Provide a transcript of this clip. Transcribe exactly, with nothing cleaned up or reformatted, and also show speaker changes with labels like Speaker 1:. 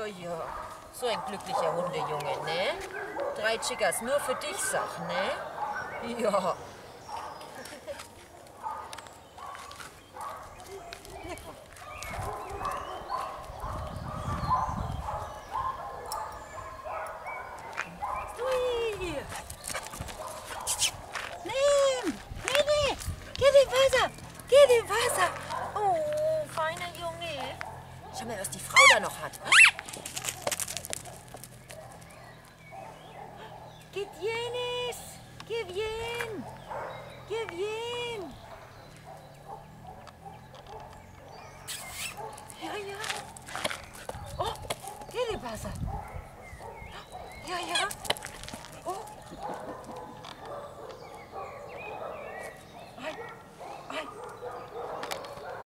Speaker 1: ja. So ein glücklicher Hundejunge, ne? Drei Chickas nur für dich, sag, ne? Ja.
Speaker 2: Ui. Nimm! Kitty! Kitty, Wasser! Kitty, Wasser!
Speaker 1: Oh, feiner Junge. Schau mal, was die Frau da noch hat.
Speaker 2: Gib jenes! Gib jen! Gib jen! Ja, ja. Oh, Kitty, Wasser!